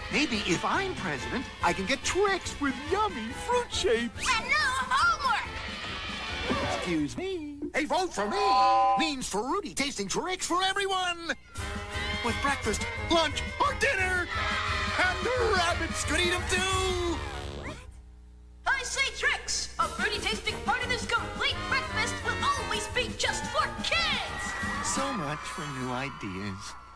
Maybe if I'm president, I can get Trix with yummy fruit shapes. And no homework! Excuse me. A vote for me means fruity tasting Trix for everyone. With breakfast, lunch, or dinner. And the rabbits could eat them too. I say Trix! A fruity tasting part of this complete breakfast will always be just for kids! So much for new ideas.